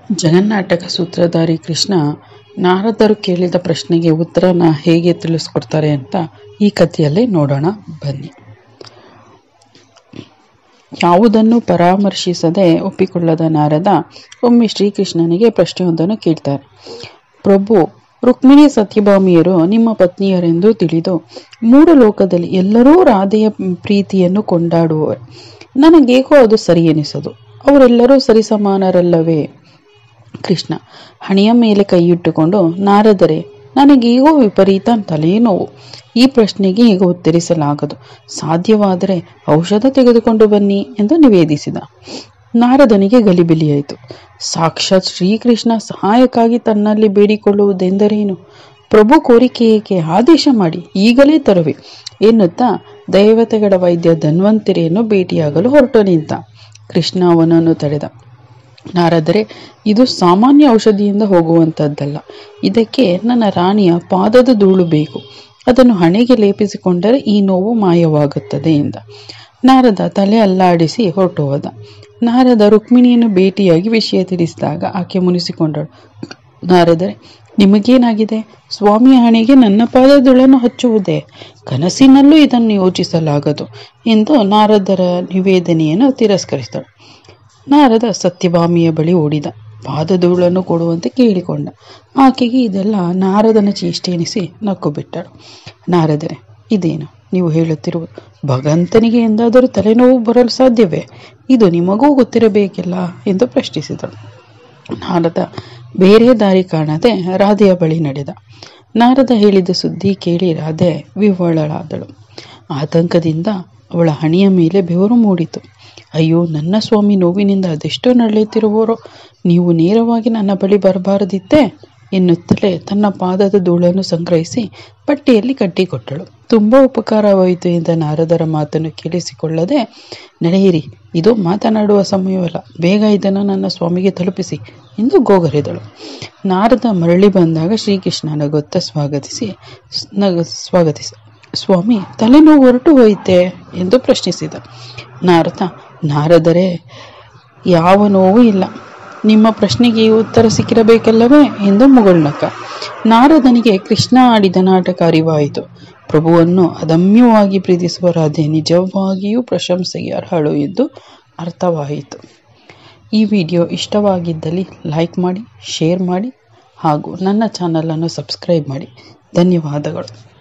ಜಗನ್ನಾಟಕ ಸೂತ್ರಧಾರಿ ಕೃಷ್ಣ ನಾರದರು ಕೇಳಿದ ಪ್ರಶ್ನೆಗೆ ಉತ್ತರನ ಹೇಗೆ ತಿಳಿಸ್ಕೊಡ್ತಾರೆ ಅಂತ ಈ ಕಥೆಯಲ್ಲಿ ನೋಡೋಣ ಬನ್ನಿ. ಯಾವುದನ್ನು ಪರಾಮರ್ಶಿಸದೆ ಒಪ್ಪಿಕೊಳ್ಳದ ನಾರದ ಒಮ್ಮೆ ಶ್ರೀಕೃಷ್ಣನಿಗೆ ಪ್ರಶ್ನೆಯೊಂದನ್ನು ಕೇಳ್ತಾರೆ. ಪ್ರಭು, ರುಕ್ಮಿಣಿ ಸತ್ಯಭಾಮಿಯರು ನಿಮ್ಮ ಪತ್ನಿಯರೆಂದು ತಿಳಿದು ಮೂರು ಲೋಕದಲ್ಲಿ ಎಲ್ಲರೂ ರಾಧೆಯ ಪ್ರೀತಿಯನ್ನು ಕೊಂಡಾಡುವವರು. ನನಗೇಕೋ ಅದು ಸರಿ ಎನಿಸದು. ಅವರೆಲ್ಲರೂ ಸರಿಸಮಾನರಲ್ಲವೇ? ಕೃಷ್ಣ ಹಣೆಯ ಮೇಲೆ ಕೈಯಿಟ್ಟುಕೊಂಡು, ನಾರದರೆ, ನನಗೀಗೋ ವಿಪರೀತ ತಲೆನೋವು. ಈ ಪ್ರಶ್ನೆಗೆ ಈಗ ಉತ್ತರಿಸಲಾಗದು. ಸಾಧ್ಯವಾದರೆ ಔಷಧ ತೆಗೆದುಕೊಂಡು ಬನ್ನಿ ಎಂದು ನಿವೇದಿಸಿದ. ನಾರದನಿಗೆ ಗಲಿಬಿಲಿಯಾಯಿತು. ಸಾಕ್ಷಾತ್ ಶ್ರೀಕೃಷ್ಣ ಸಹಾಯಕ್ಕಾಗಿ ತನ್ನಲ್ಲಿ ಬೇಡಿಕೊಳ್ಳುವುದೆಂದರೇನು? ಪ್ರಭು ಕೋರಿಕೆ ಏಕೆ? ಆದೇಶ ಮಾಡಿ, ಈಗಲೇ ತರುವೆ ಎನ್ನುತ್ತಾ ದೇವತೆಗಳ ವೈದ್ಯ ಧನ್ವಂತರಿಯನ್ನು ಭೇಟಿಯಾಗಲು ಹೊರಟು ನಿಂತ. ಕೃಷ್ಣ ಅವನನ್ನು ತಡೆದ. ನಾರದರೆ, ಇದು ಸಾಮಾನ್ಯ ಔಷಧಿಯಿಂದ ಹೋಗುವಂಥದ್ದಲ್ಲ. ಇದಕ್ಕೆ ನನ್ನ ರಾಣಿಯ ಪಾದದ ಧೂಳು ಬೇಕು. ಅದನ್ನು ಹಣೆಗೆ ಲೇಪಿಸಿಕೊಂಡರೆ ಈ ನೋವು ಮಾಯವಾಗುತ್ತದೆ ಎಂದ. ನಾರದ ತಲೆ ಅಲ್ಲಾಡಿಸಿ ಹೊರಟು ಹೋದ. ನಾರದ ರುಕ್ಮಿಣಿಯನ್ನು ಭೇಟಿಯಾಗಿ ವಿಷಯ ತಿಳಿಸಿದಾಗ ಆಕೆ ಮುನಿಸಿಕೊಂಡಳು. ನಾರದರೆ, ನಿಮಗೇನಾಗಿದೆ? ಸ್ವಾಮಿಯ ಹಣೆಗೆ ನನ್ನ ಪಾದಧೂಳನ್ನು ಹಚ್ಚುವುದೇ? ಕನಸಿನಲ್ಲೂ ಇದನ್ನು ಯೋಚಿಸಲಾಗದು ಎಂದು ನಾರದರ ನಿವೇದನೆಯನ್ನು ತಿರಸ್ಕರಿಸಿದಳು. ನಾರದ ಸತ್ಯಭಾಮಿಯ ಬಳಿ ಓಡಿದ. ಪಾದಧೂಳನ್ನು ಕೊಡುವಂತೆ ಕೇಳಿಕೊಂಡ. ಆಕೆಗೆ ಇದೆಲ್ಲ ನಾರದನ ಚೇಷ್ಟೆ ಎನಿಸಿ ನಕ್ಕು ಬಿಟ್ಟಳು. ನಾರದರೆ, ಇದೇನು ನೀವು ಹೇಳುತ್ತಿರುವುದು? ಭಗವಂತನಿಗೆ ಎಂದಾದರೂ ತಲೆನೋವು ಬರಲು ಸಾಧ್ಯವೇ? ಇದು ನಿಮಗೂ ಗೊತ್ತಿರಬೇಕಿಲ್ಲ ಎಂದು ಪ್ರಶ್ನಿಸಿದಳು. ನಾರದ ಬೇರೆ ದಾರಿ ಕಾಣದೆ ರಾಧೆಯ ಬಳಿ ನಡೆದ. ನಾರದ ಹೇಳಿದ ಸುದ್ದಿ ಕೇಳಿ ರಾಧೆ ವಿಹ್ವಳಳಾದಳು. ಆತಂಕದಿಂದ ಅವಳ ಹಣೆಯ ಮೇಲೆ ಬೆವರು ಮೂಡಿತು. ಅಯ್ಯೋ, ನನ್ನ ಸ್ವಾಮಿ ನೋವಿನಿಂದ ಅದೆಷ್ಟೋ ನರಳುತ್ತಿರುವರೋ, ನೀವು ನೇರವಾಗಿ ನನ್ನ ಬಳಿ ಬರಬಾರದಿತ್ತೇ ಎನ್ನುತ್ತಲೇ ತನ್ನ ಪಾದದ ಧೂಳನ್ನು ಸಂಗ್ರಹಿಸಿ ಪಟ್ಟಿಯಲ್ಲಿ ಕಟ್ಟಿಕೊಟ್ಟಳು. ತುಂಬಾ ಉಪಕಾರವಾಯಿತು ಎಂದ ನಾರದರ ಮಾತನ್ನು ಕೇಳಿಸಿಕೊಳ್ಳದೆ, ನಡೆಯಿರಿ, ಇದು ಮಾತನಾಡುವ ಸಮಯವಲ್ಲ, ಬೇಗ ಇದನ್ನು ನನ್ನ ಸ್ವಾಮಿಗೆ ತಲುಪಿಸಿ ಎಂದು ಗೋಗರೆದಳು. ನಾರದ ಮರಳಿ ಬಂದಾಗ ಶ್ರೀಕೃಷ್ಣ ನಗುತ್ತಾ ಸ್ವಾಗತಿಸಿ ಸ್ವಾಮಿ, ತಲೆನೋವು ಹೊರಟು ಹೋಯಿತೆ ಎಂದು ಪ್ರಶ್ನಿಸಿದ. ನಾರದರೆ, ಯಾವ ನೋವು ಇಲ್ಲ. ನಿಮ್ಮ ಪ್ರಶ್ನೆಗೆ ಉತ್ತರ ಸಿಕ್ಕಿರಬೇಕಲ್ಲವೇ ಎಂದು ಮುಗುಳ್ನಕ್ಕ. ನಾರದನಿಗೆ ಕೃಷ್ಣ ಆಡಿದ ನಾಟಕ ಅರಿವಾಯಿತು. ಪ್ರಭುವನ್ನು ಅದಮ್ಯವಾಗಿ ಪ್ರೀತಿಸುವ ರಾಧೆ ನಿಜವಾಗಿಯೂ ಪ್ರಶಂಸೆಗೆ ಅರ್ಹಳು ಎಂದು ಅರ್ಥವಾಯಿತು. ಈ ವಿಡಿಯೋ ಇಷ್ಟವಾಗಿದ್ದಲ್ಲಿ ಲೈಕ್ ಮಾಡಿ, ಶೇರ್ ಮಾಡಿ ಹಾಗೂ ನನ್ನ ಚಾನಲನ್ನು ಸಬ್ಸ್ಕ್ರೈಬ್ ಮಾಡಿ. ಧನ್ಯವಾದಗಳು.